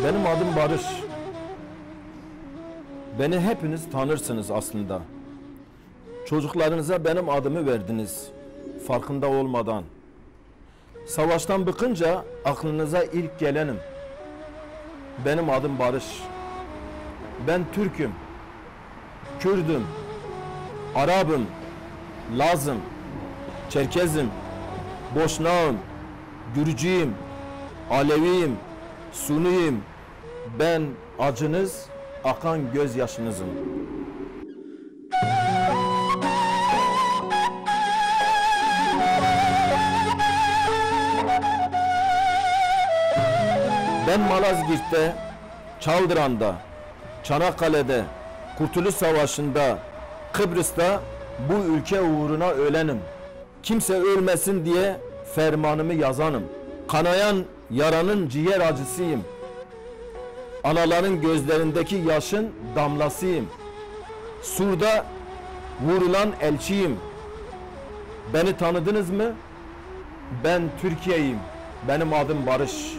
Benim adım Barış. Beni hepiniz tanırsınız aslında. Çocuklarınıza benim adımı verdiniz, farkında olmadan. Savaştan bıkınca aklınıza ilk gelenim. Benim adım Barış. Ben Türk'üm, Kürd'üm, Arap'ım, Laz'ım, Çerkez'im, Boşnağ'ım, Gürcü'yüm, Aleviyim, Sunni'yim. Ben acınız, akan gözyaşınızım. Ben Malazgirt'te, Çaldıran'da, Çanakkale'de, Kurtuluş Savaşı'nda, Kıbrıs'ta bu ülke uğruna ölenim. Kimse ölmesin diye fermanımı yazanım. Kanayan yaranın ciğer acısıyım. Anaların gözlerindeki yaşın damlasıyım. Sur'da vurulan elçiyim. Beni tanıdınız mı? Ben Türkiye'yim. Benim adım Barış.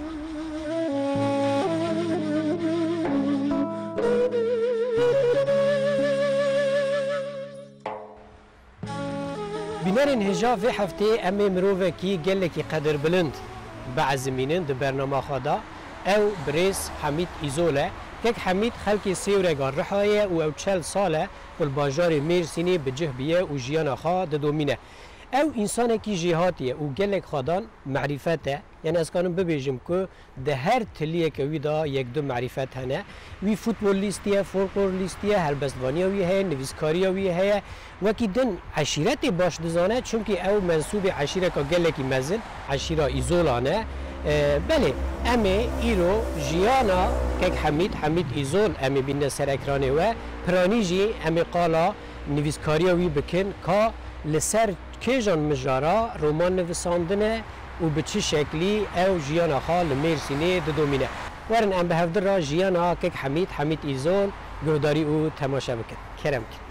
بنارن هجا في هفته امي مروفه کی گله کی قدر بلند بعزمینن د برنامه خدا او بريس حميد ایزوله که حميد خلقی سیورگار رحایه و او 40 ساله کل باجار میرسینی به جهبیه و جیانا خا د دومینه او انسان کی جهاتیه و گلک خدان معرفته یعنی از کانم ببیجم که ده هر تلیه که وی دا یک دو معرفت هنه وی فوتبولیستیه فولکلوریستیه هلبستوانی وی هه نویسکاری وی هه وکی دن عشیرت باش دزانه چون که او منصوب عشیره که گلکی مزن عشیره ایزولانه بله امی ایرو جیانا که حمید ایزول امی بین سر اکرانه و پرانیجی امی قالا نویسکاری وی بکن که لسر کیجان مجارا رمان نویساندنه و به چه شکلی او جیانا خال میرسینه دومینه ورن ام به هفدر را جیانا که حمید ایزول گهداری او تماشا بکن کرم کن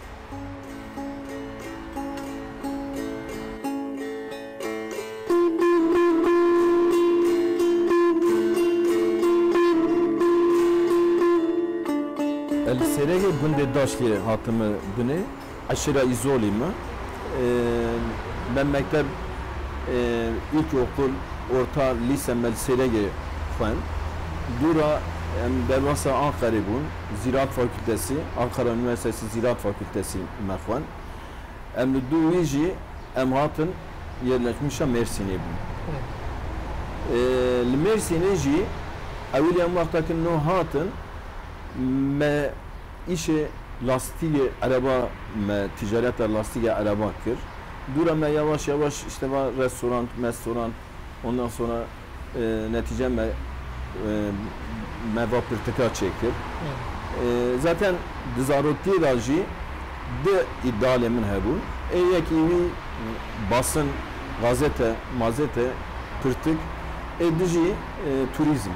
El serege günde daşli hatımı bini aşırı izoliyim. Ben mektep ilkokul, orta lise mel serege fen. Dura dervasa Ankara'bun Ziraat Fakültesi, Ankara Üniversitesi Ziraat Fakültesi mefan. Duiji hatın yerleşmişe Mersin'e bun. Mersin'e ji evvel vaktakin no hatın me işe lastiği araba me ticaret lastiği araba kır. Dura me yavaş yavaş işte var restoran ondan sonra netice me vapırtıka çekir. Zaten dizarotti raji de iddialemin hebun. Eğer ki basın gazete mazete pırtık edici turizm.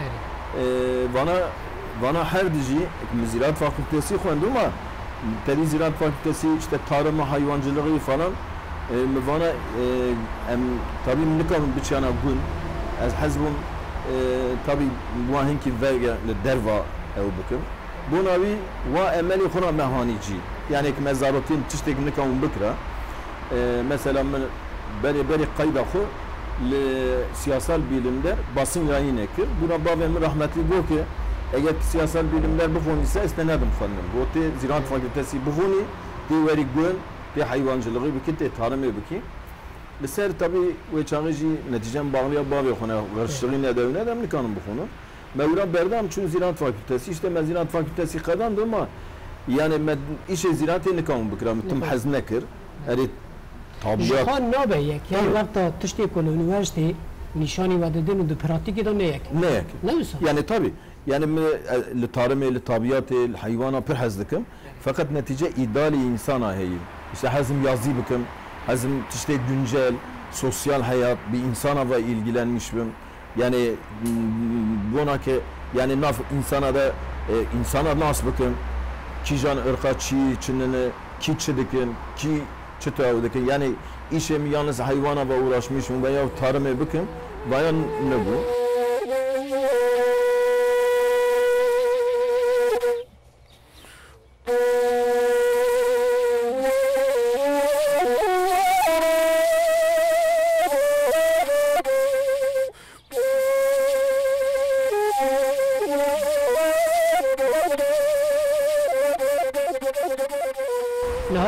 Bana her dizi Ziraat Fakültesi kondu ama Peri Ziraat Fakültesi işte tarımı, hayvancılığı falan bana tabii nikamın biçana gün az hazbum tabii bu hangi verge derva ev bakım buna bir va emeli khuna mehanici yani ki mezarotin tiştek nikamın bıkra mesela beri kayda khu siyasal bilimler basın yayını ekir buna babamın rahmetli diyor ki eğer siyasal bilimler bu konu ise istenedim efendim. Bu te Ziraat Fakültesi bu konu te veri gün te hayvancılığı biki te tarımı biki. Liser tabi ve çağıcı neticem bağlıya bağlı konu. Karşılığı ne devne de nikanım bu konu. Mevra berdam çünkü Ziraat Fakültesi işte ben Ziraat Fakültesi kazandım ama yani işe ziraatı nikanım bikram tüm hazne kır. Eri tabiat. Jihan nabe yek yani vakta tişte konu üniversite nişani vadedin de pratik da ne yek? Ne yek? Yani tabi. Yani tarım, tabiat, hayvana pir hazdikim. Fakat netice ideali insana heyi. İşte hazım yazı bıkım, hazım işte güncel, sosyal hayat, bir insana ve ilgilenmişim. Yani buna ki yani insana da insana nasıl bıkım, ki can ırka çi çinini, ki çıdıkın, ki çıtavdıkın. Yani işim yalnız hayvana ve uğraşmışım veya tarıma bıkım, veya ne bu?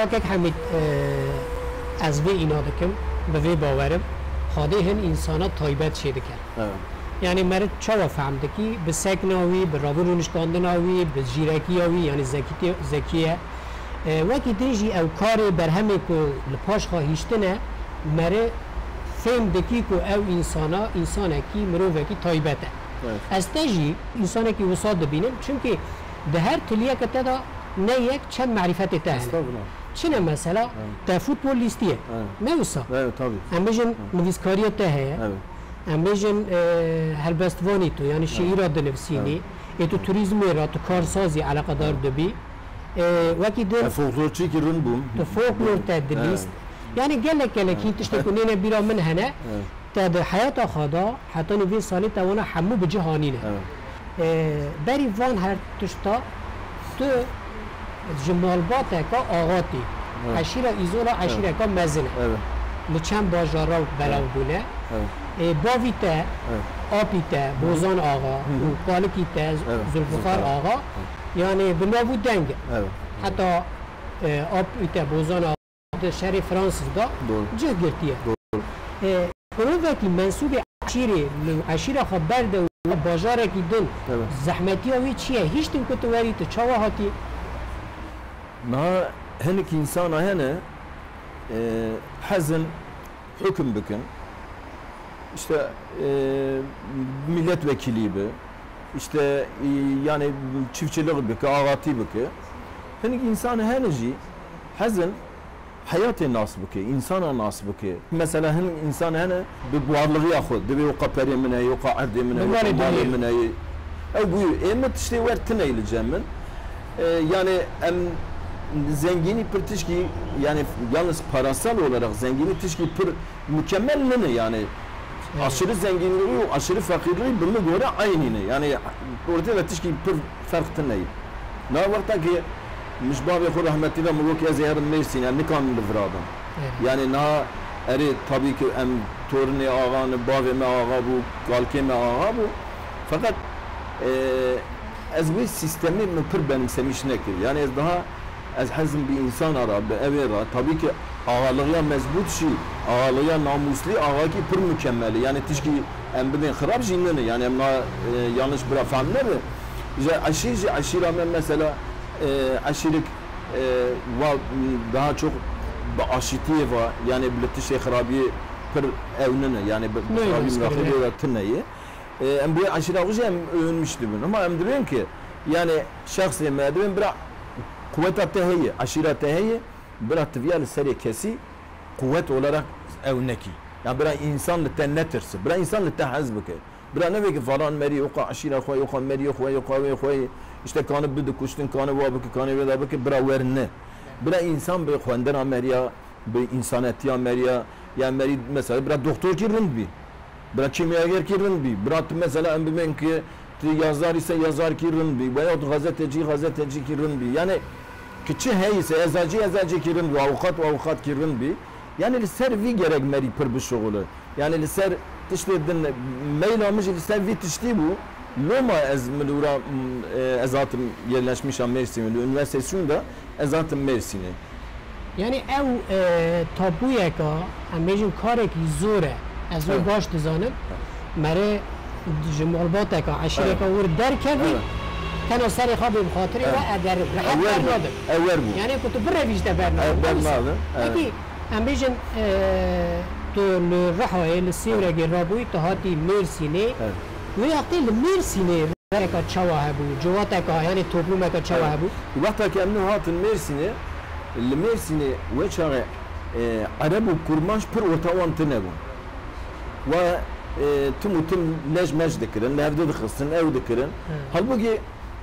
که حمید از وی اینا دکم به وی باورم خاده هن انسانا تایبت شده کرد یعنی مرد چرا فهمده که به سکناوی به رابرونش کاندناوی به جیرکیاوی یعنی زکیه وقتی دیجی او کار برهمی که لپاش خواهیشتنه مره فهم دکی که او انسانه کی مروفه کی تایبته از تجی انسانه کی وسط ببینم چونکه ده هر تلیه که تدا نه یک چند معرفت تهنه چنه مثلا تا فوتبولیستیه نه وسا هم بیشن نویسکاری تهه هم بیشن هلبستوانی تو یعنی شعیر دنفسینی تو توریزمی را تو کارسازی علاقه دار دبی وقتی دل فولکلورچی که رون بوم تو فولکلور تدریس يعني قال لك كي تشتكونين بيرا من هنا تاد حياة خدا حتى نبي سالي تاونا حمو بجهانينه بري فان هر تشتا تو جمال باتك آغاتي عشيرة إيزولا عشيرة كا مزنه لچند باجارا بلاو بونه باویتا آپیتا بوزان آغا و قالکیتا زلفخار آغا يعني بنابو دنگ حتى آپیتا بوزان آغا شهر فرانسیس دا جه گرتیه اونو وقتی منصوب عشیره خبر ده و باجاره که دن زحمتی هاوی چیه؟ هیچ تیم کتواری تو چاوه هاتی؟ ما هنك انسان هنا حزن حكم بكن işte milletvekili be işte yani çiftçilik beke ağati beke hani insan heneci hazın hayatı nasıl beke insana nasıl beke mesela hani insan hani bir varlığı yaxud de bir kaperi mine yok ardı mine yok mali mine bu emet işte vertine ileceğimin yani zengini bir tişki yani yalnız parasal olarak zengini tişki bir mükemmel yani aşırı zenginliği aşırı fakirliği bunu göre aynı yani orada tişki bir fark tınayı ne vakta ki müşbah ve kur rahmetli ve müluk ya zehir meysin yani nikan livradan yani na eri tabii ki em torunu ağanı baveme ağa bu kalkeme ağa bu fakat ez bu sistemi bir benimsemiş nekir yani ez daha az hazm bir insan ara evera tabii ki ağalığa mezbut şey ağalığa namuslu ağa ki pır mükemmeli yani tişki em bilin xarab jinnene yani em yanlış bir fahmler mi aşira mesela aşirik daha çok aşitiye var yani bileti şey xarabi pır evnene yani xarabi mrakili ve tınneyi em bu aşira hoca em övünmüştü bunu ama em diyorum ki yani şahsi medrim bırak kuvvet tehiyye, aşiret tehiyye, bırak tıviyal seri kesi, kuvvet olarak evneki. Yani bırak insanlıktan ne tırsı, bırak insanlıktan hazbıke. Bırak ne belki falan meri yoka aşiret koy, yoka meri yoka, işte kanı büdü kuştun, kanı vabıke, kanı vedabıke, bırak verne. Bırak insan bir khuenden ameriya, bir insanetiya ameriya, yani meri mesela bırak doktor ki rınd bırak kimyager ki rınd bırak mesela embimen ki yazar ise yazar ki rınd veya gazeteci ki rınd yani küçük heyse eczacı ki rınd avukat ki rınd yani liser vi gerek meri pır bu şoğulu yani liser tişledin mail almış liser vi tişti bu Loma ez milura ezatım yerleşmiş Mersin'de üniversitesinde ezatım Mersin'e yani ev tabuya ka amejin karek zore ez o baş dizanım mere جمالبات کا عشیره کا ور در کردی كانوا سري خابي بخاطري وأدر رحت برنامج يعني كنت برا فيش برنامج أكيد أم بيجن تو الرحوة السيورة جرابوي تهاتي ميرسيني ويعطي الميرسيني رأيك تشوهبو جواتك يعني توبلومك تشوهبو وقتها كأنه هات الميرسيني الميرسيني وشغل عرب وكرماش بر وتوان تنبو و تم نجمج ذكرن نهفدو دخلسن او ذكرن halbuki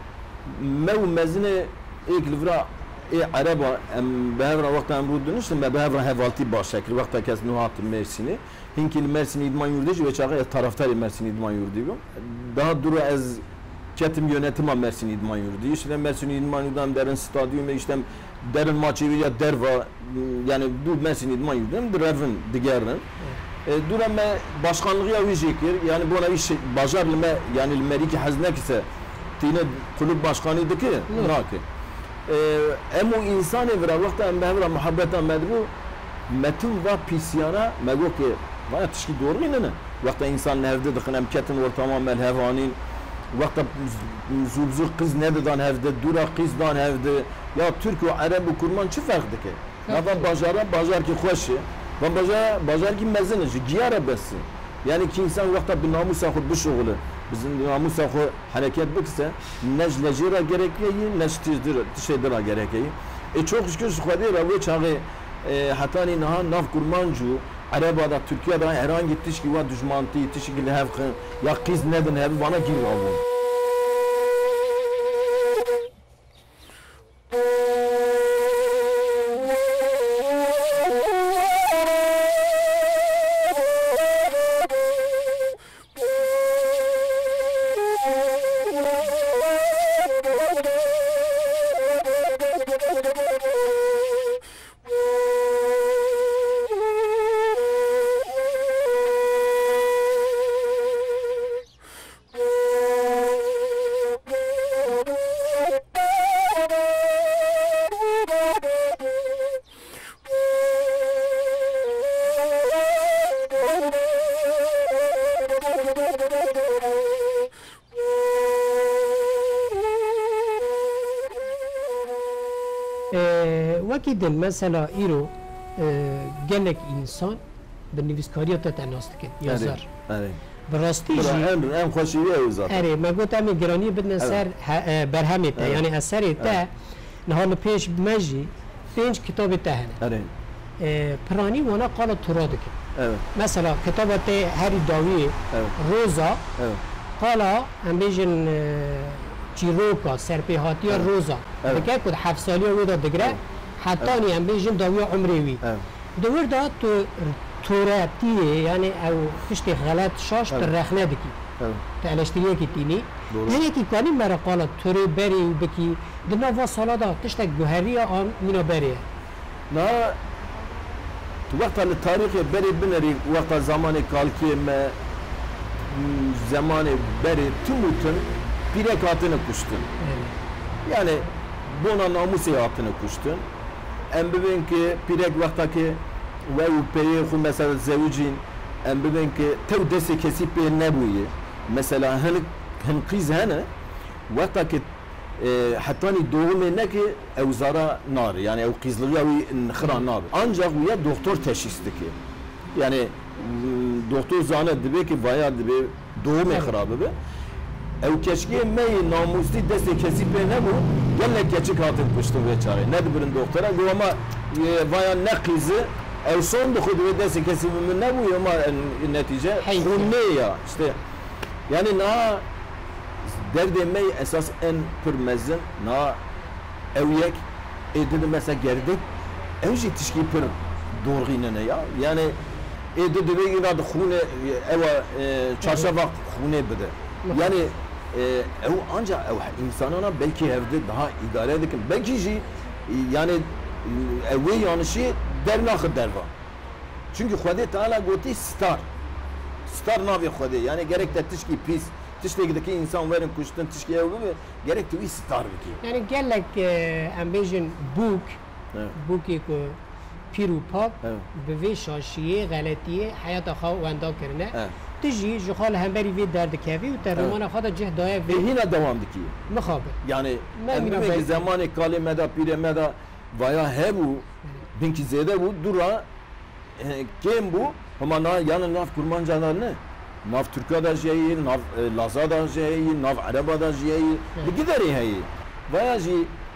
مو مزنه ايك لفرا اي عربا بهفرا وقت امرود دنشتم بهفرا هفالتي باش شكل وقت كاس نوات Mersin'i hinkil Mersin idman yurdu ve çağı taraftar Mersin idman yurdu daha duru az ketim yönetimi Mersin idman yurdu işte Mersin idman yurdu derin stadyum işte derin maçı ya derva yani bu Mersin idman yurdu dervin diğerinin durama başkanlığı ya vizekir yani bu ona iş bacarlama yani meriki hazne ise tine kulüp başkanıydı ki naki امو انسان ورا وقت ام به محبت مدبو متن و پیسیانا مگو که وانا تشکی دور نه وقت انسان نهفده دخنم کتن ور تمام الهوانین وقت زوبزور قز ندادن هفده دورا قز دان هفده یا ترک و عرب و کرمان چه فرق دکه نظام بازار کی خوشه و بازار کی مزنه گیاره بس yani ki insan vakta bir namus akı bu şoğlu bizim namus akı hareket bükse neclejira gerekiyor neştirdira gerekiyor çok şükür şuhadi ravi çağı hatta ni naha naf kurmancu Arabada Türkiye'de herhangi tişki var düşmantı tişki lehevkı ya kız neden hevi bana gir alın وكيد المسألة إيرو جالك إنسان بالنفسكارية تتناسك يزار براستي جي أم خوشية يزار أري ما قلت أمي جراني بدنا سر برهمته يعني أثر تا نهار بيش بمجي بينج كتاب تهنا أري براني وانا قال ترادك مثلا كتابة هاري داوي روزا قال أم بيجن چیروکا سرپیهاتی روزا بکه کد 7 سالی ودا دگره حتی نی ام بیجن داوی عمری وی دور دا توراتیه یعنی او پشت غلط شاش ترخنه دکی تعلشتیه کی تینی یعنی کی کاری مرا قالت توری بری و بکی دنا وا سالا دا تشت گوهری آن مینا بری نه تو وقت التاريخ بری بنری وقت زمان کالکی ما زمان بری تموتن pirek hatını kuştun. Yani buna namusi hatını kuştun. Em bibin ki pirek vaktaki ve upeye khu mesela zevcin em bibin ki tev desi kesip ne buye. Mesela hen kız hene vaktaki hatta ni doğum ne ki evzara nar yani ev kızlığı ya khira nar. Ancak ya doktor teşhisteki. Yani doktor zannetti ki vaya dibe doğum khirabı be. Ev keşke meyi namusli deste kesip ne bu? Gelle keçik hatın kuştum ve çare. Ne birin doktora? Bu ama vaya ne kızı ev son da kudu ve deste kesip ne bu ama netice hunne ya işte yani na derdi meyi esas en pürmezin na evyek edildi mesela gerdik evci tişki pür doğru ne ya yani edildi ve inadı hune eva çarşava hune bide yani ev ancak ev insanına belki evde daha idare edelim belki yani evi yanlışı dernakı derva çünkü Xude Teala goti star navi Xude yani gerek de tişki pis tişteki insan verin kuştun tişki evi gerek de bir star biki yani gelek ambijin buki ko piru pap به شاشیه غلطیه حیات خو وندا کرنه تجي جخال همبري في درد كافي وترمانا خدا جه دايف هنا دوام دكي مخابر يعني من زمان كالي مدى بير مدى ويا هبو بنكي زيده بو دورا كيم بو هما نا يعني ناف كرمان جانار نه ناف تركيا دا جاي ناف لازا دا جاي ناف عربا دا جاي بقدري هي ويا جي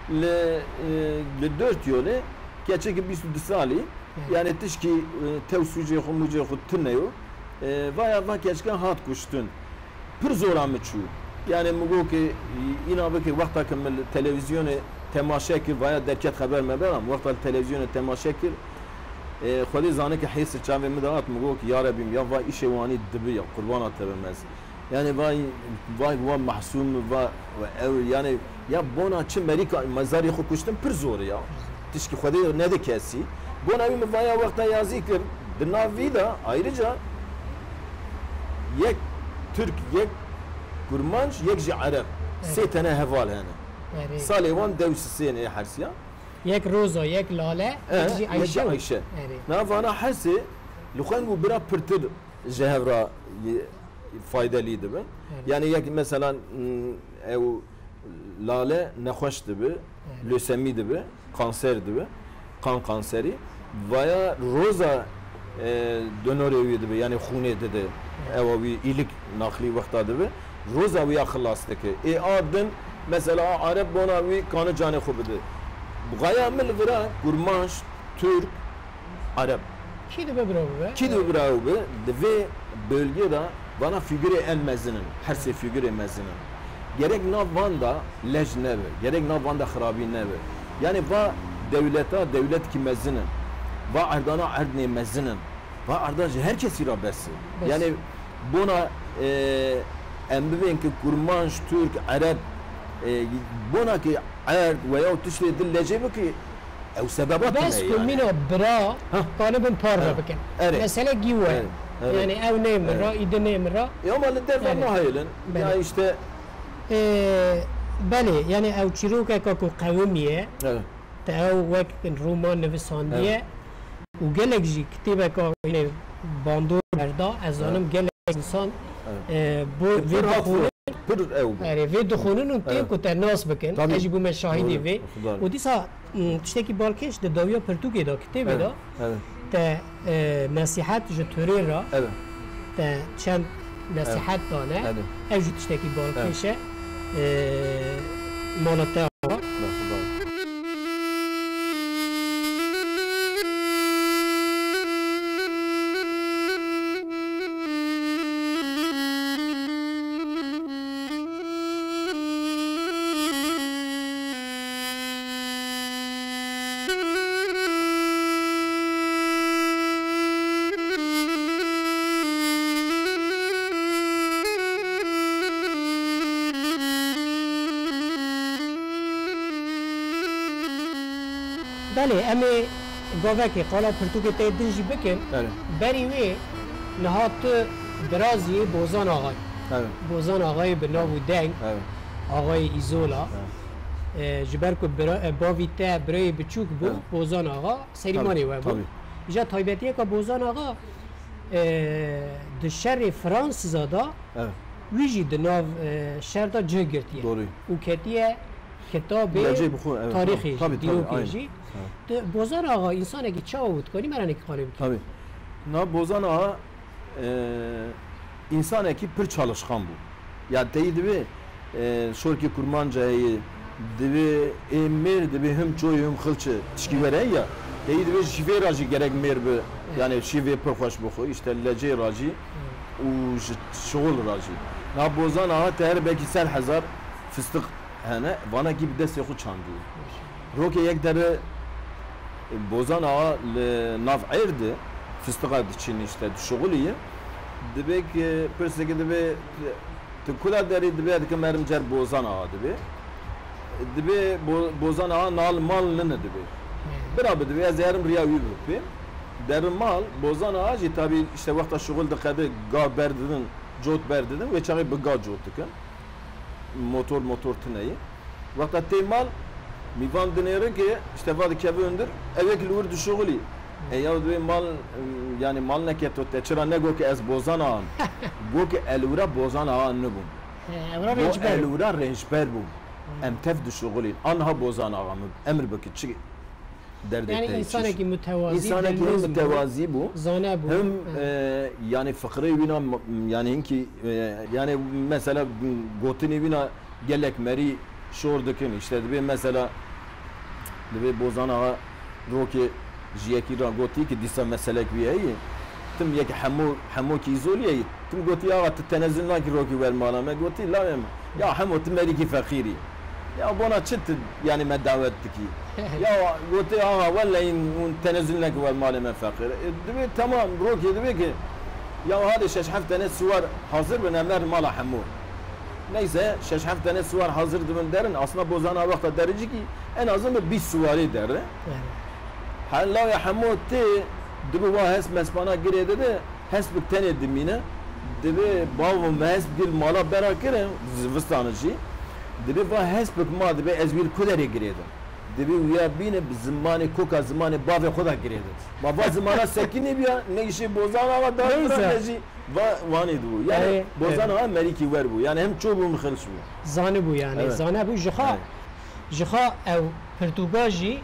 لدورت يولي keçeki 22 sali yani tişki tevsüce xumuce xutneyo vaya va keçken hat kuştun pır zoramı çu yani mugo ki inabı ki vakta kemel televizyonu temaşa ki vaya derket haber meberam vakta televizyonu temaşa ki xwedê zane ki hês çavê min dat mugo ki ya Rabbim ya va işê wanî dibi ya qurbana te bimez yani vay va mahsum va yani ya bona çi Amerika mezarî xwe kuştin pır zor ya tişki Xude ne de kesi bu navi mevaya vakta yazı kır dinavi da ayrıca yek Türk yek Kurmanç yek ji Arap se tane heval hene سالی وان دوش سینه حرسیا یک روزا یک لاله یک عیشه عیشه نه وانا حسی لخوان بو برا پرتر جهورا فایده لیده بن یعنی یک مثلا او لاله نخوش دبه lösemi dibe kanser dibe kanseri veya roza dönörevi dibe yani xune dedi evavi ilik nakli vakta dibe roza veya xılastaki adın mesela Arap bonavi kanı canı xubidi Gaya mil vira kurmaş Türk Arap ki dibe bravo be ki dibe bravo be ve bölgede bana figüre el mezinin her şey figüre mezinin gerek navanda lej nebe, gerek navanda xarabi nebe. Yani va devlet ki mezinin, va ardana ardne mezinin, va ardacı herkes irabesi. Yani buna embiven ki kurmanş, Türk, Arap, buna ki ard veya tüşle dillece ki ev sebebat ne yani. Bes kumino bra, kanıbın parra bakın. Mesela giwe. Yani ev nemra, ide nemra. Ya ama dervan mahayilin. Ya işte بله یعنی او چیروکه که قومیه تا او وقت رومان نویسندیه و گلک جی کتیبه که باندور بردا از آنم گلک انسان بو وی دخونن اون تیم که تناس بکن اجی بو مشاهدی وی و دیسا تشتکی بالکش ده داویا پرتوکی دا کتیبه دا تا نصیحت جتوری را تا چند نصیحت دانه اجی تشتکی بالکشه مالته بله امی گاوه که قالا پرتوک تیدنجی بکن بری وی نهات درازی بوزان آقای بوزان آقای به ناو دنگ آقای ایزولا جبر که باوی ته برای بچوک بو بوزان آقا سریمانی و بو جا تایبتیه که بوزان آقا دشر فرانس زادا ویجی دناو شهر دا جه گرتیه و کتیه کتاب تاریخی دیوکیجی بوزان آقا انسان اگه چه بود کنی مرانه که خالی بکنی tabii na bozan ağa insan eki pır çalışkan bu ya deydi bi şorki kurmancayı dibi emir dibi hım çoy hım xılçı tişki veren ya deydi bi şive racı gerek mer bi yani şive pır hoş bu işte lece racı u şoğul racı na bozan ağa teher belki sel hazar fıstık hene bana gibi dest yoku çandı roke yek dere bozan ağa nav erdi fıstığa için işte şoğuliye dibek perseki dibe kula deri dibe ki mermcer bozan ağa dibe bozan ağa nal mal ne dibe beraber dibe yazarım riya yübü derin mal bozan ağa tabi işte vakta şoğul da kadı ga berdin jot berdin ve çağı bu ga jotken motor tüneyi vakta temal میوان دنیره که استفاده وادی کبوندر اوه که لور دشغلی یا دوی مال یعنی مال نکت تو چرا نگو که از بوزان آن گو که الورا بوزان آن نبود الورا رنجبر بود ام تف دشغلی آنها بوزان آن امر بکی چی درد یعنی انسانی که متوازی بود زانه بود هم yani fıkri bina yani inki yani mesela gotini bina gelek meri şordukin işte bir mesela bir bozan ağa roki jiyeki rangoti ki disa meselek biyeyi tüm yek hamu ki izoliye tüm goti ağa tenezzül ki roki ver malame goti la ya hamu tüm meriki fakiri ya bana çıt yani medavetti ki ya goti ağa vallahi tenezzül ki ver malame fakir dibi tamam roki dibi ki ya hadi 6 hafta suvar hazır ben emler mala hamu neyse 6 hafta suvar hazırdı ben derin aslında bozan avakta derici ki en azından bir suvari derdi. Hala ya hamutti dibi va hes mesbana giredi de hes bir tane dimine dibi bavu mes gil mala berakire zıvıstanıcı دبی و حسب ما دبی از ویل کدری گریدم دبی ویا بینه زمانی کوکا زمانی باو خدا گریدم ما با زمانا سکینی بیا نگیشی بوزان آوا دار نجی و وانی دو یعنی بوزان آوا مریکی ور بو یعنی هم چوب مخلص بو زانه بو یعنی زانه بو جخا او پرتوگاجی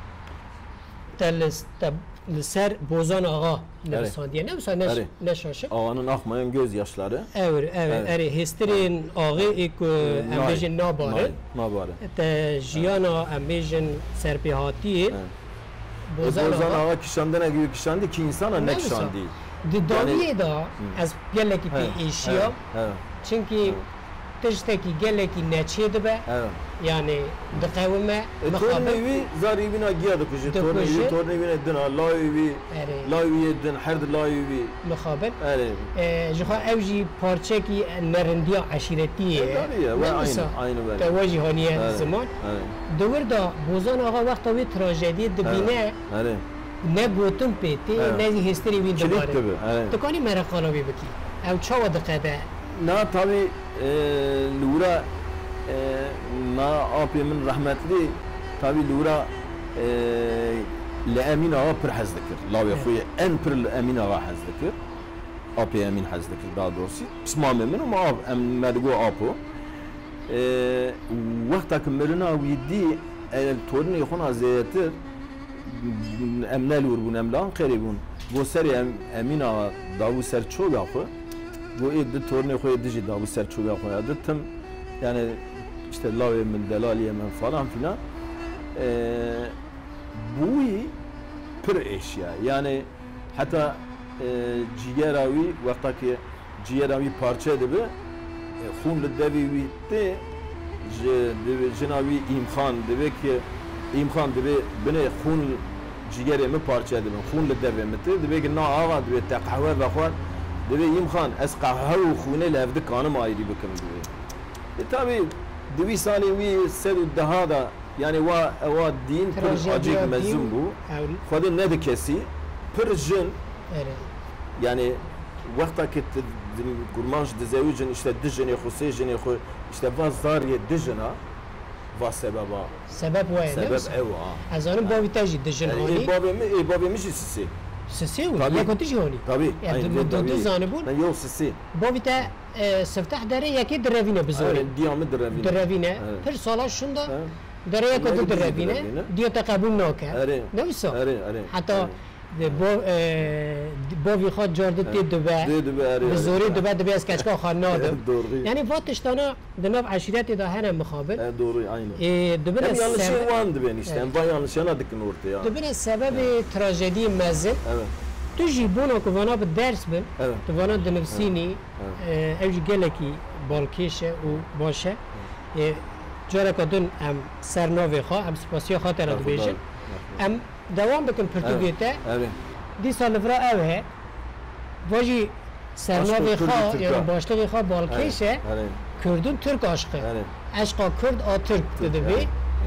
لسر بوزان آقا نفساندیه نفسان نشاشه آقانın akmayan gözyaşları evet hesterin ağı ek ambejin nabare te jiyana ambejin serpihati bozan ağa kişandına gibi kişandi ki insana ne kişandi daviye da az geleki pe eşya çünkü tişteki geleki neçiydi be yani dikavime tornevi zaribina giyadı kuşu tornevi dina laivi din her laivi مخابل جخا اوجي بارچكي نرنديا عشيرتيه aynı böyle تواجي هانيه زمان دور دا بوزان آقا وقتا وی تراژدی دبینه نه گوتم پیتی نه هستری وی دوباره تو کانی مرقالا بی بکی او چاوا دقیقه نه tabi لورا ما آبی من رحمتلی tabi لورا لأمين آقا پر حز دکر لاوی خوی ان پر لأمين آقا حز دکر آبی امین حز دکر daha doğrusu اسمام من وما آب مدگو آبو وقتا که مرنا ویدی تورنی خون ازیتر امنا لور بون املان خیلی بون بو سری امین آقا داو سر چوب آخو بو اید تورنی خوی دیجی داو سر چوب آخو یادتم yani işte لاوی من دلالیه من falan filan بوی پر eşya yani hatta ciğeravi vaktaki ciğeravi parça dibi خون لدوی ویته جنابی ایمخان dibi ki ایمخان dibi beni خون ciğerimi parça dibi خون لدوی مت dibi ki na ağa dibi te kahve ve xwan dibi ایمخان از قهوه و خونه لفظ kanım ayrı بکم dibi tabi dibi sani wi sed daha da yani va din per acık mezun bu xwedin ne dikesi per jin yani vakta ki kurmanj dizevicin işte dijini xusejini xu işte va zariye dijina va sebeba sebep wa sebep ewa azanın bavi taji dijin hani babi mi sisi sisi ولا كنت جوني طبيعي دو زانبون يو سisi bavi ta سفتح داره یکی دروینه بزاری دیامه دروینه پر سالا شوندا داره یک دو دروینه دیو تقبل نکه نمیسا حتی باوی خود جارده تید دوبه بزاری دوبه از کچکا خان نادم یعنی واتشتانا دناب عشیرت دا هنه مخابل دوری aynı دوبه yanlışı vardı ben işte ben yanlış yana dikin ortaya دوبه سبب تراژدی مزن تو جیبونا که وانا به درس بن تو وانا دنفسینی اوجی گلکی بالکیشه و باشه جاره کدون ام سرناوی خواه ام سپاسی خاطر رو بیشن ام دوام بکن پرتوگیته دی سال فرا اوه واجی سرناوی خواه یعنی باشلوی خواه بالکیشه کردون ترک عشقه عشقا کرد آ ترک داده بی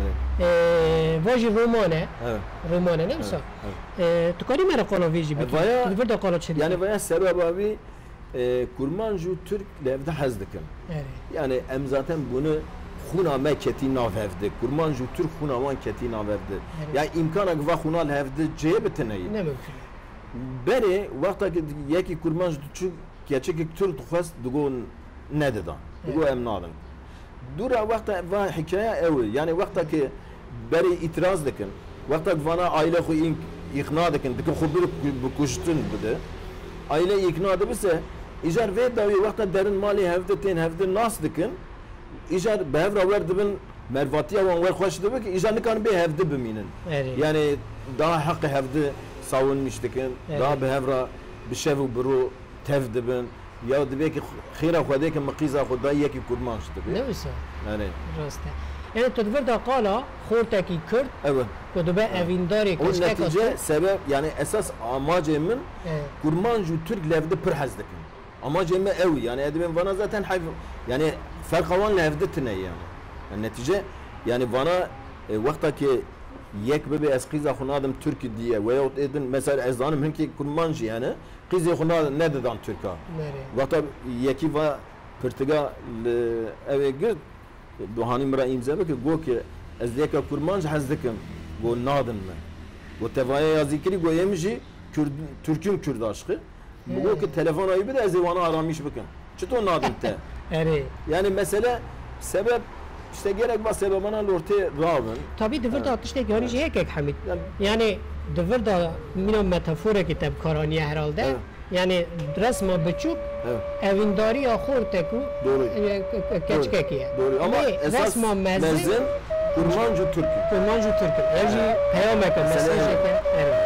واجی رومانه نمیسا تو کاری مرا قالا ویجی بکنی تو برد قالا چه yani vaya sebep abi kurmancı Türk levde hazdıkım yani em zaten bunu xuna me keti navevdi kurmancı Türk xuna man keti navevdi yani imkana gva xuna levde cebeteneyi ne mümkün beri vakta ki yeki kurmancı Türk gerçek Türk xas dugo ne dedi dugo em nadın dura vakta va hikaye evi yani vakta ki beri itiraz dikin vakta vana aile xu ikna dikin dikin xu bir kuştun bide aile ikna edibse ijar ve davi vakta derin mali hevde nas dikin ijar behevra ver dibin mervatiya van ver xoş dibi ki ijar nikan be hevde biminin yani daha hakkı hevde savunmuş dikin daha behevra bişev buru tev dibin ya dibi ki khira xwedek mqiza xuda yeki kurmanş dibi ne misin yani raste yani tedbir da qala xortaki Kürt evet kuduba evindari o netice sebep yani esas amacımın kurmancı Türk levde per hazdikin amacımı ev yani edibin bana zaten yani farkavan levde tine yani netice yani bana vaktaki yek bebe eskiza xunadım Türk diye veyahut edin mesela ezanım hinki kurmancı yani qizi xunadım ne dedan Türk'a vakta yeki va Portugal eve gir دوهانی مرا امضا بک گو که از دیگه کرمانج حزدکم گو نادن من گو توایی یازی کری گو یمجی ترکیم کرداشقه بگو که تلفن آیی بده از ایوانه آرامیش بکن چطور نادن ته yani mesele sebep işte gerek var sebebana lorte raven tabii devirda atışta yani şey hek Hamid yani devirda mina metafora kitap karaniye herhalde yani resma buçuk evindari ahur teku keçkekiye doğru ama esas mezin kurmancı Türk'ü yani peyamek mesaj evet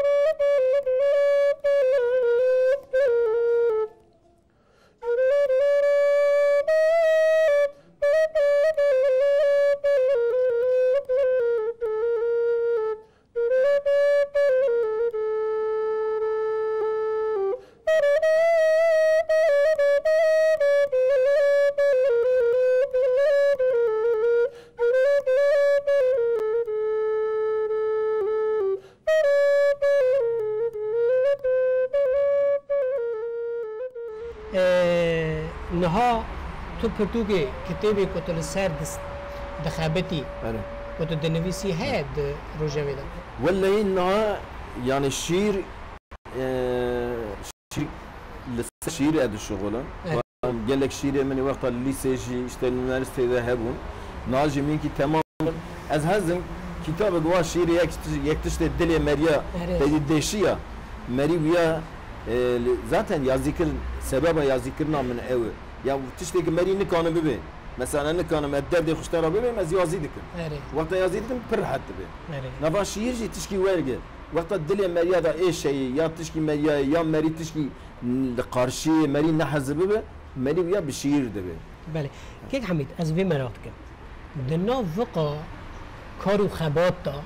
نها تو پرتوگی کتابی که تو لسر دخابتی که تو دنویسی هد روجه ولی نها yani şiir şiir edi şoğlan gelek şiir emini vakta liseji işte üniversitede hebun naci minki tamam az hazım kitabı dua şiir yektişte dili Meryem dedi deşiya Meryem zaten yazıkır sebebe yazıkır namın evi ya tişteki Meryem nikanı bibi mesela nikanı medder de kuştara bibi mez yazıdık vakta yazıdım per hattı bi nava şiirci tişki verge vakta dili Meryem da eş şeyi ya tişki Meryem ya Meryem tişki karşı Meryem ne hazı bibi Meryem ya bir şiir de bi بله كيف حميد أزبي مراتك دنا فقا كارو خباتا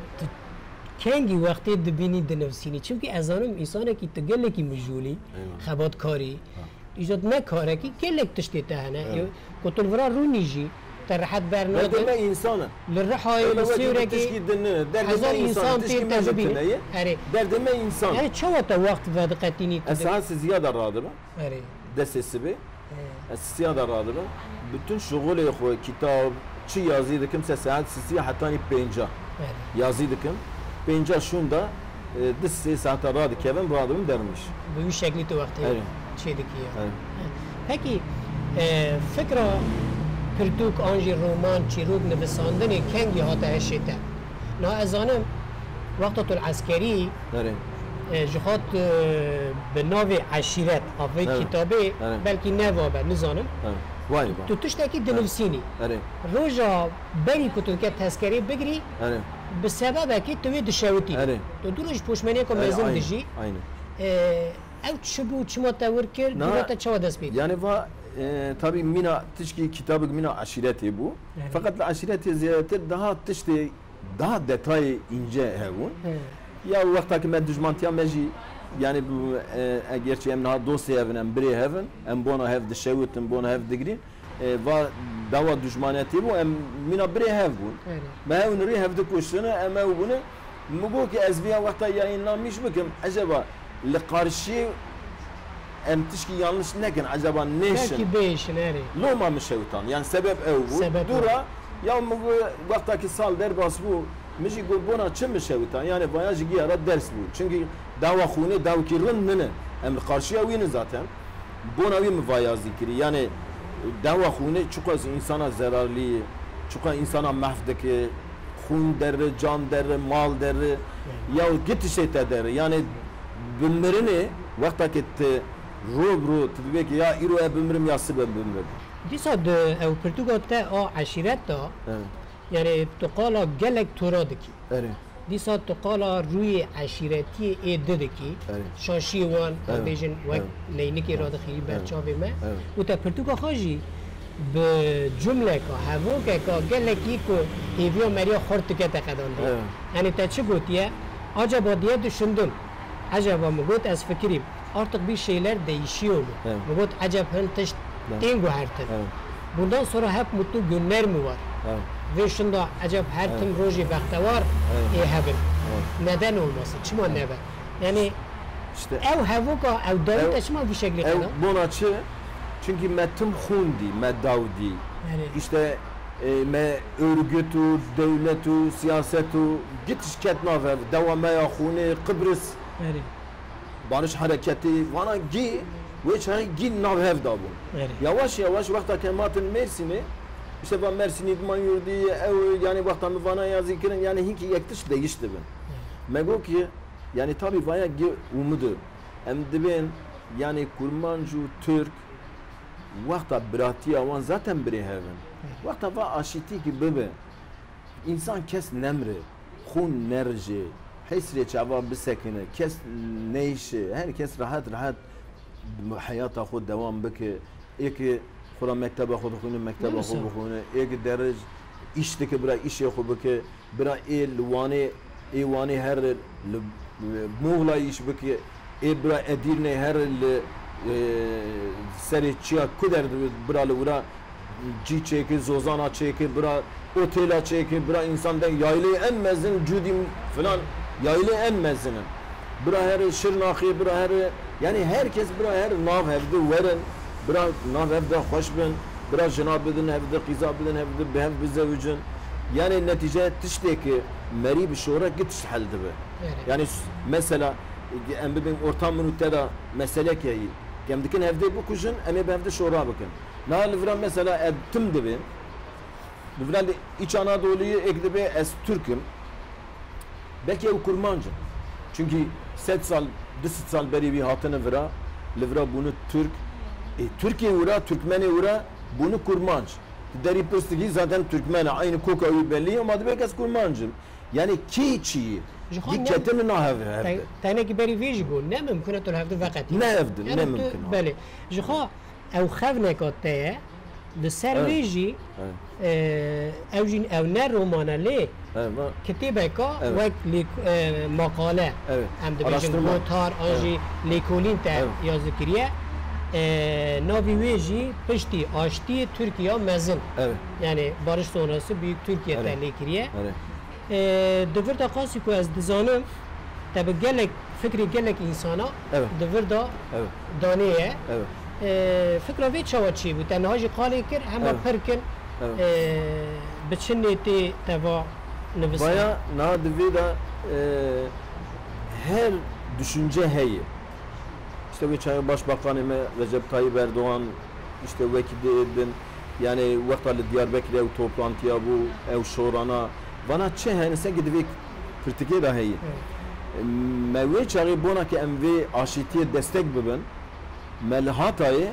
کنگی وقتی دبینی دنوسینی چون که ازانم انسانه که تگله کی مجولی خبات کاری ایجاد نکاره کی گله تشتی تهنه کتول ورا رونیجی ترحت برنامه دردم انسانه للرحای مسیره کی هزار انسان تیر تجربه اره دردم انسان یعنی چه وقت وقت و دقتینی اساس زیاده راده اره دستسی به زیاده راده bütün şغل خو کتاب چی یازی دکم ساعت 3 حتی 50 یازی دکم 50 şunda dış saat aradı Kevin bu adamı dermiş. Bu şekilde de vakti şeydik ya. Peki fikra Kürtük anji roman çiruk nefesandını kengi hata eşite. Na azanım vaktatul askeri جهات به نوع عشیرت آوی کتابی بلکه نوابه نزانم تو تشتکی دنوسینی روزا بری کتون که تذکری بگیری به سبب که توی دشوتی تو دورش پوشمنی که مزن دیجی او چه بود چه متور کرد دولت چه دست بید یعنی و tabii mina tişki kitabı mina aşireti bu fakat aşireti ziyareti daha tişti daha detay ince hevun ya vaktaki med düşmantiya meji yani bu gerçi em na dosya evnen biri heaven em bona have the shawt em bona have degree va dava düşmaniyeti bu em mina biri have bu ma hev nuri have de kuşunu em bunu mugo ki ezbiya vakta yayınlanmış mıkım acaba li karşı em tişki yanlış nekin acaba nation belki beş nere loma müşevtan yani sebep ev bu dura ya mugo vaktaki sal derbas bu مجی گربونا چه میشه ویتان یعنی ویاجی گیاره درس بود چونکی داوا خونه داو کردن نه ام قارشیا وین zaten بونا وی مویازی کری یعنی داوا خونه چوکا insana zararlı çuka insana mahvdeki خون در جان در مال در یا گیت şeyte der yani bunlarını vakti رو تبیه که یا ایرو بمرم یا سبب بمرم دیسا او پرتوگاته آ عشیرت دا yani تقالا گلک تورادکی دیسا تقالا روی عشیرتی ایددکی شاشی وان بیشن وقت نینکی را دخیلی برچاوی ما و تا پرتوگا خواجی به جمله که هوا که گلکی که ایویا مریا خورد که تقدان دی یعنی تا چه گوتیه acaba diye düşündüm acaba مگوت از فکریم artık bir şeyler değişiyor mu مگوت acaba hentişt tengu hertin bundan sonra hep mutlu günler mi var ve şunda acaba her tim roji baktavar hebin neden olmasın çima nebe yani işte ev hevuka ev davut çima bir şekilde ev bonaçı çünkü metum hundi medavdi işte ما örgüt و devlet و siyaset و gitiş ketnave devamaya khune Kıbrıs barış hareketi vana gi ve çay gi navhev da bu. Yavaş yavaş vakta kematın Mersin'i işte ben Mersin idman yurdu ev yani vakta mı vana yazı kirin yani hinki yektiş değişti ben. Mego ki yani tabi vaya gi umudu. Em dibin yani kurmancı Türk vakta biratiya wan zaten biri hevin. Vakta va aşiti ki bebe insan kes nemri khun nerji hesre çava bisekine kes neyşi herkes rahat rahat hayata xud devam bike eki xura mektebe xud khune mektebe xud khune eki deraj işteki bira işe xud bike bira el wani her muğla iş bike bira edirne her seri çiya kuder biralı bura ci çeki zozana çeki bira otela çeki bira insandan yaylı emmezin cüdim falan yaylı emmezinin bira her şırnakı bira her yani herkes bira her nav evde verin bira nav evde hoş bin bira cenab edin evde qiza bedin evde behev bizevcin yani netice tişteki meri bir şora git halde be yani mesela em bibin ortam minuteda mesele ki gemdikin evde bu kuşun eme evde şora bakın na livran mesela tüm dibi livran İç Anadolu'yu ekdibe es Türk'üm belki ev kurmancı çünkü 7 sal 4 sal beri bir hatını vira livra bunu Türk Türkiye ura Türkmeni ura bunu kurmanç deri pırstigi zaten Türkmeni aynı kokayı belli ama demek es kurmancım yani ki Dikkatim ne have? Tane ki beri vijgo ne mümkün et olhavdu vakti. Ne evdi ne mümkün. Beli. Jixo ev xavne kote de serviji evjin ev ne romana le kitibe ka ve makale em de bejin motar anji lekolin te yazıkriye naviveji pişti aşti Türkiye mezin. Yani barış sonrası büyük Türkiye tehlikiriye. دور دا قاسی که از دزانم تب گلک فکری گلک انسانا دور دا دانیه فکر وی چوا چی بود تنها جی قالی کر همه پرکن بچنی تی توا نویسن baya nadvi da her düşünce heyi işte bir başbakanıma Recep Tayyip Erdoğan işte vekili edin yani vaktalı Diyarbakır'da ev toplantıya bu ev şorana bana çe hense gidip kritik da heyi. Mevve çare bona ki emve aşitiye destek bibin. Mel hatayı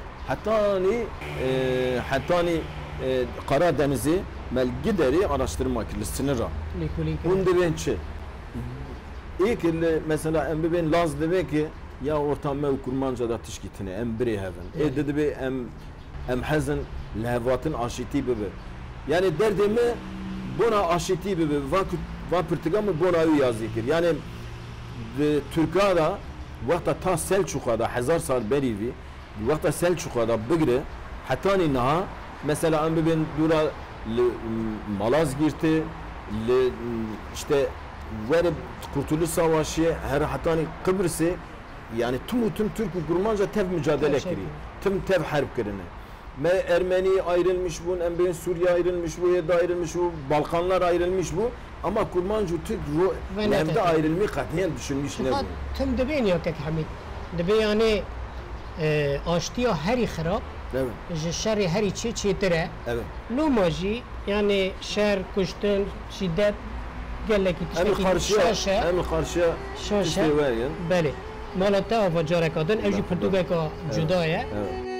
hatta ni Karadeniz'i mel gideri araştırma kirli sınıra. Bunun bençi. İlk mesela embe ben Laz demek ki ya ortam mev kurmanca da tişkitine embre heaven. Dedi be em hazın lehvatın aşiti bibi. Yani derdimi buna aşiti bibi va Portegal'ı buna yazıkır. Yani Türkiye'de vakta ta Selçuk'da 1000 sal berivi vakta Selçuk'da bigre hatta naha mesela embe ben dura Malazgirt'te işte verip Kurtuluş Savaşı her hatta Kıbrıs'ı yani tüm Türk kurmanca tev mücadele kiri. Tüm tev harp kirine. Me Ermeni ayrılmış bu, emben Suriye ayrılmış bu, Yedda ayrılmış bu, Balkanlar ayrılmış bu. Ama kurmancı Türk evde ayrılmayı katiyen düşünmüş ne bu? Tüm de ben yok Hamid. De yani aştiya heri xarab. Evet. Şerri heri çetere. Evet. Lumaji yani şer kuştun şiddet geleki tişteki hem karşıya şaşa beli. Malata ve carekadın evji Portugal'a cudaya. Evet.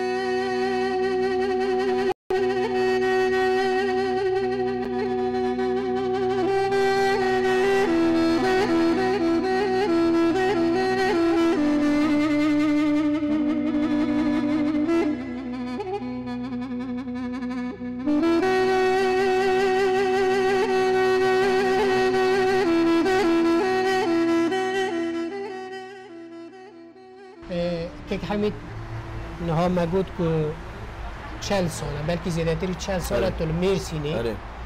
حمید نها مگود که 40 ساله بلکه زیادتری 40 ساله تو مرسینی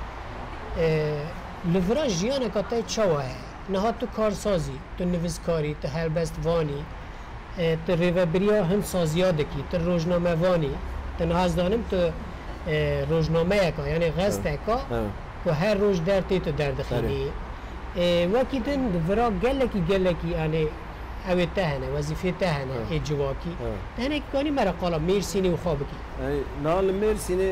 لورا جیانه کاتای چواه نها تو کارسازی تو نویسکاری تو هلبست وانی تو ریوبریا هم سازیاده کی تو روزنامه وانی تو نهاز دانم تو روزنامه کا یعنی غزت کا و هر روز در تی تو در دخیلی وکی تن ورا گلکی یعنی او تهنه وظیفه تهنه اجواکی تهنه کنی مرا قالا مرسینی و خوابکی نال مرسینی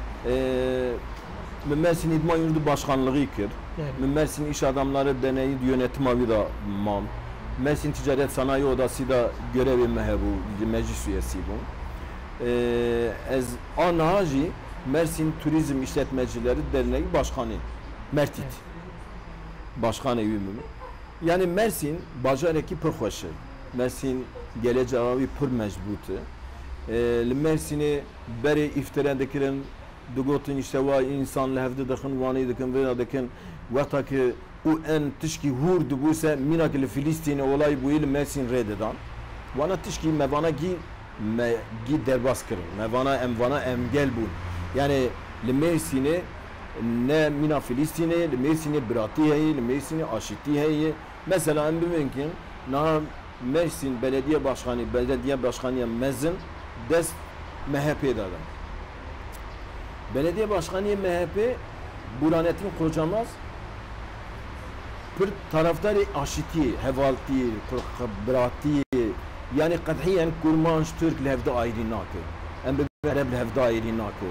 من Mersin İdman Yurdu Başkanlığı kır. Ben Mersin İş Adamları Derneği yönetim avi da mam. Mersin Ticaret Sanayi Odası da görevi mehebu, meclis üyesi bu. Ez anaji Mersin Turizm İşletmecileri Derneği Başkanı. Mertit. Başkanı üyümü. Yani Mersin bacareki pırhoşu. Mersin geleceği pır mecbutu. Mersin'i beri iftirendekilerin دوگوتن اشتوا انسان لهفده دکن وانی دکن وینا دکن وقتا که او ان تشکی هور دبوسه مینا که فلسطین اولای بویل مرسین رددان وانا تشکی موانا گی درباس کرن موانا امگل بون yani لمرسینه ne mina Filistin'e لمرسینه براتی هی لمرسینه aşiti هی mesela en mümkün na Mersin belediye başkanı mezun dest MHP'de Belediye Başkanı MHP Burhanettin Kocamaz bir taraftarı aşiti, hevalti, brati yani kathiyen kurmanş Türk levde ayrı nakı. Em Arap levde ayrı nakı.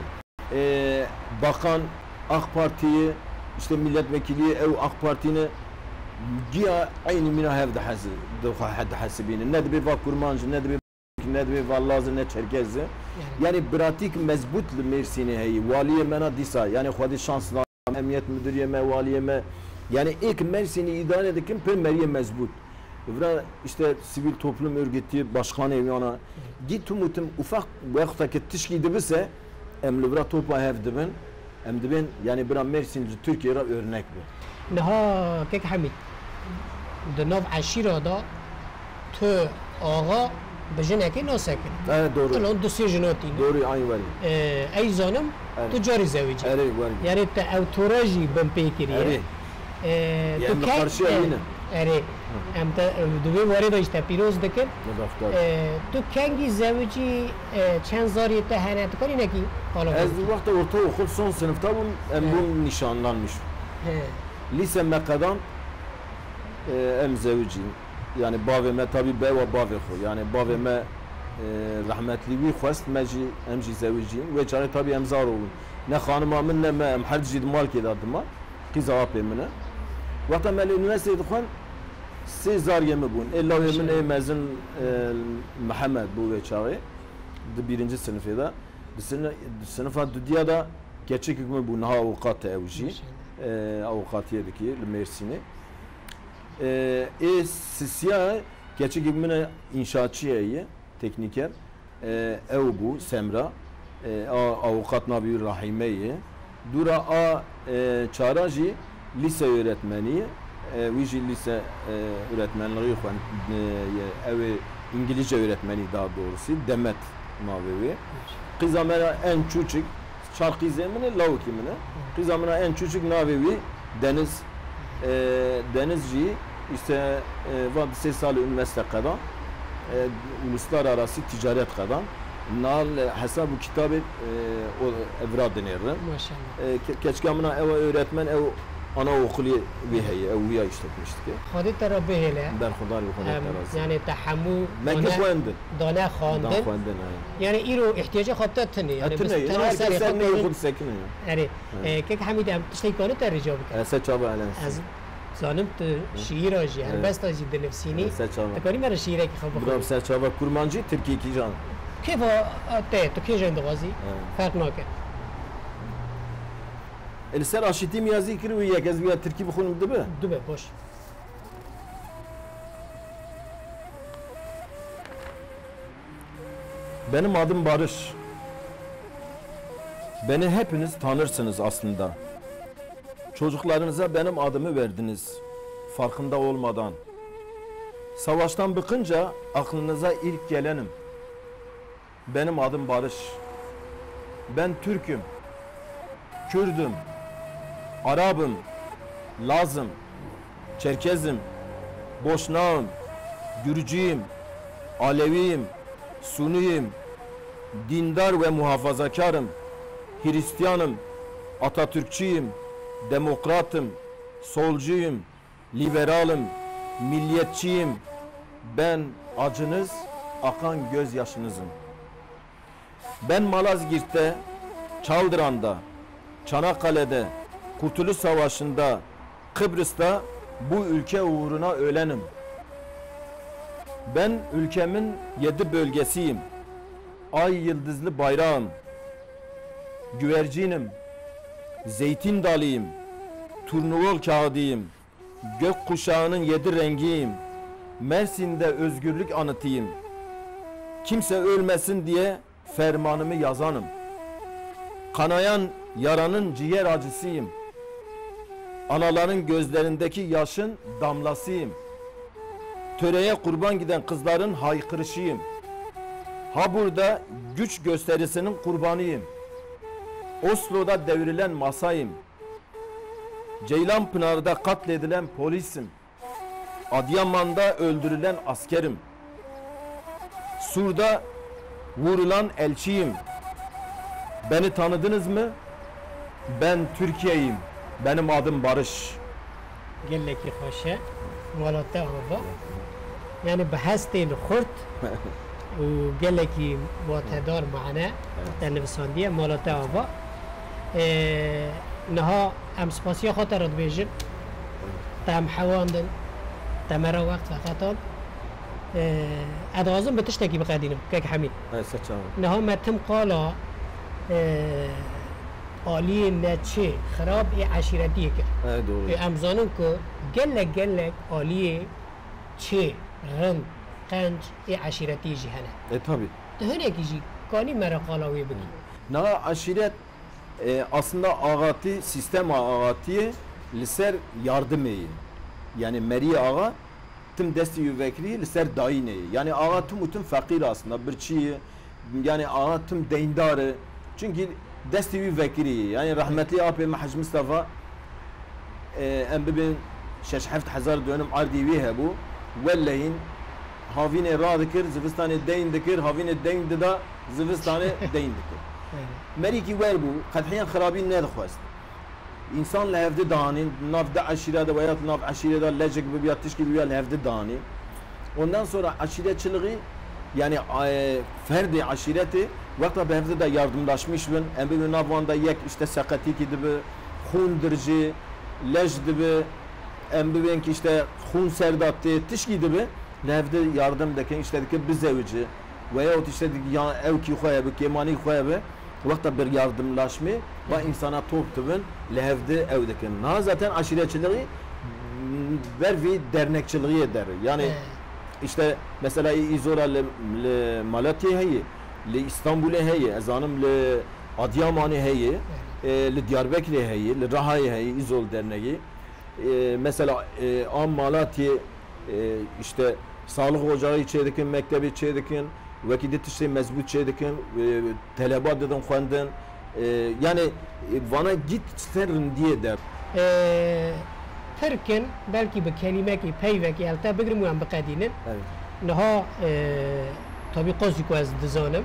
Bakan AK Parti'yi işte milletvekili ev AK Parti'ni giya aynı mina hevde hasibini. Ne de bir kurmanş, ne de bir Vallazı ne Çerkez'i. Yani pratik mezbut Mersin'i heyi. Valiye mena disa. Yani hadi şansla emniyet müdüriyeme, valiyeme. Yani ilk Mersin'i idare ederken per meriye mezbut. Vra işte sivil toplum örgütü başkanı yana. Git umutum ufak vakitte tişki dibise emlivra topa hevdibin. Emdibin yani bir Mersinci Türkiye'ye örnek bu. Neha kek Hamid. Denav aşira da tü ağa بجناكي نو ساكن doğru. الان دوسي جنوتي doğru aynı var. اي زانم تجاري زواجي يعني تا او توراجي بمبيكري تو كان اري ام تا دوبي وارد اشتا بيروز دكن تو كانجي زواجي چند زاری تهانت کنی نکی حالا از وقت orta okul son sınıfta bu nişanlanmış. Lise mekadan em zevci yani baveme tabi beva bave xo yani baveme rahmetli vi xwest meji emji zevcin ve çare tabi emzar olun ne xanıma min ne me her cid mal ki dadıma qizap emine vaqta mel üniversite dixwan se zar yeme bun illa yemin ey mezun Muhammed bu ve çare birinci sınıfda sınıfa dünya da geçik hükmü bu naha avukat evji avukatiyedeki Mersin'i siyah geçik hükmüne inşaatçıya tekniker ev bu Semra avukat Nabi Rahime'yi dura a çaraji lise öğretmeni vici lise öğretmenliği ev İngilizce öğretmeni daha doğrusu Demet Nabi kızamera en küçük şarkı zemini lavukimine kızamera en küçük Nabi Denizci işte vadise salı üniversite kadar uluslararası ticaret kadar nal hesabı kitabı evra denirler. Maşallah. Keçkamına ev öğretmen ev ana okulu viheye ev viya işletmiştik. Hadi tarafı hele. Ben Xudar bu kadar. Yani tahammu. Dana خواندن. Yani iro ihtiyacı hatta tını. Yani biz tane seri okul sakın. Yani kek Hamid am tiştey kanı tercih bak. Seçaba alens. زانم تو شیر آجی هر بس تاجی دنفسینی تکانی مرا شیره که خب برام سرچاوا کرمانجی ترکی کی جان کیف ته تو کی جان دوازی فرق نکه السر اشیتی میازی کرد و یک از بیا ترکی بخونم دبه باش Benim adım Barış. Beni hepiniz tanırsınız aslında. Çocuklarınıza benim adımı verdiniz, farkında olmadan. Savaştan bıkınca aklınıza ilk gelenim. Benim adım Barış. Ben Türk'üm, Kürdüm, Arap'ım, Laz'ım, Çerkez'im, Boşnağım, Gürcüyüm, Aleviyim, Suniyim, dindar ve muhafazakarım. Hristiyanım, Atatürkçüyüm, demokratım, solcuyum, liberalım, milliyetçiyim. Ben acınız, akan gözyaşınızım. Ben Malazgirt'te, Çaldıran'da, Çanakkale'de, Kurtuluş Savaşı'nda, Kıbrıs'ta bu ülke uğruna ölenim. Ben ülkemin 7 bölgesiyim. Ay yıldızlı bayrağım. Güvercinim. Zeytin dalıyım. Turnuvol kağıdıyım. Gök kuşağının 7 rengiyim. Mersin'de özgürlük anıtıyım. Kimse ölmesin diye fermanımı yazanım. Kanayan yaranın ciğer acısıyım. Anaların gözlerindeki yaşın damlasıyım. Töreye kurban giden kızların haykırışıyım. Ha burada güç gösterisinin kurbanıyım. Oslo'da devrilen masayım. Ceylanpınar'da katledilen polisim. Adıyaman'da öldürülen askerim. Sur'da vurulan elçiyim. Beni tanıdınız mı? Ben Türkiye'yim. Benim adım Barış. gelekî xweş e wala te ava yani bi hestên xurt û gelekî watedar mane televizyondiye mala te ava niha em spasiya xwe te re dibêjin te em hewandin te me re wext veqetan edazim bi tiştekî biqedînim kek hemîd niha me tim qala aliyê neçê xirab ê eşîretiyê kir em zanin ku gelek aliyê çê rind qenc ê eşîretiyê jî hene Tabii. Tu hinekî jî kanî me re qala wê bikî Naha aşiret aslında ağatı, sistem ağatıye liser yardım eyi. Yani meri ağa tüm desti yüvekli liser dayıneyi. Yani ağa tüm fakir aslında bir çiğ yani ağa tüm deyndarı. Çünkü desti yüvekli yani rahmetli abi Hacı Mustafa em bibin 6-7 dönüm ardivi hebu vellehin havine radikir zivistanı deyn dikir havine deyn dida zivistanı deyn dikir. Meriki wer bu qedhiyan xirabîn nedixwest. İnsan levde danîn nav de aşirede veya nav aşirede lecek bibiya tişkî bibiya levde danî. Ondan sonra aşiretçiliği yani ferdi aşireti vakta bevde de yardımlaşmış bin. Em bi navanda yek işte sakati ki dibi xun dirji lej dibi em bi ki işte xun serdattı tişkî dibi levde yardım dekin işte ki bizevici veya işte ya ev ki xoya bi kemani xoya bi vakta bir yardımlaşma ve insana top tübün lehevde evdekin. Na zaten aşiretçiliği vervi dernekçiliği eder. Yani işte mesela İzora le Malatya heyi, le İstanbul'e heyi, ezanım le Adıyaman'e heyi, le Diyarbakır'e heyi, le Raha'ya heyi, İzol derneği. Mesela Am Malatya işte sağlık ocağı içerikin, mektebi içerikin, vekilde tişte mezbut çeydikin, telebat dedim xwendin, yani bana git serin diye der. Türk'ün belki bir kelimeki peyveki elta bigrim uyan biqedînin. Niha tabii qazî ku ez dizanım.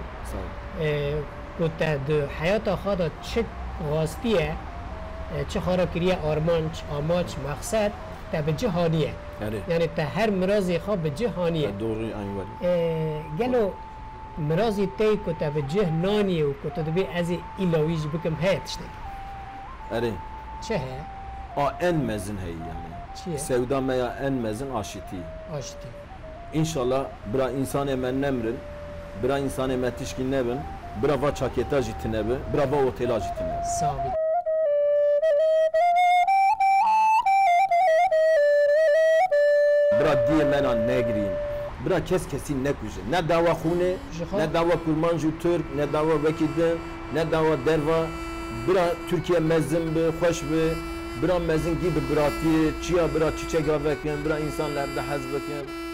Ku te di hayata xwe de çi rastiye, çi xara kiriye armanc, amaç, maqsed te bi cihaniye. Yani te her mirazê xwe bi cihaniye. Doğru aynı. Gelo mirazê te ku te bi cih naniye û ku tu dibê ez ê îlawî jî bikim heye tiştekî. Erê. Çi heye? En mezin heyi yani. Çiye? Sevda meya en mezin aşiti. Aşitî. İnşallah bira insan emen nemrin, bira insan emen tişkin nebin, bira va çaketa jitinebi, bira va otela jitinebi. Sabit. Bira diye mena negriyim. Bira kesin ne kuje. Ne dava xune, ne dava kurmancı Türk, ne dava vekilden, ne dava derva. Bira Türkiye mezin bi, hoş bi, bira mezin gibi birati, çiya bira çiçek avekin, bira insanlar da haz bekin.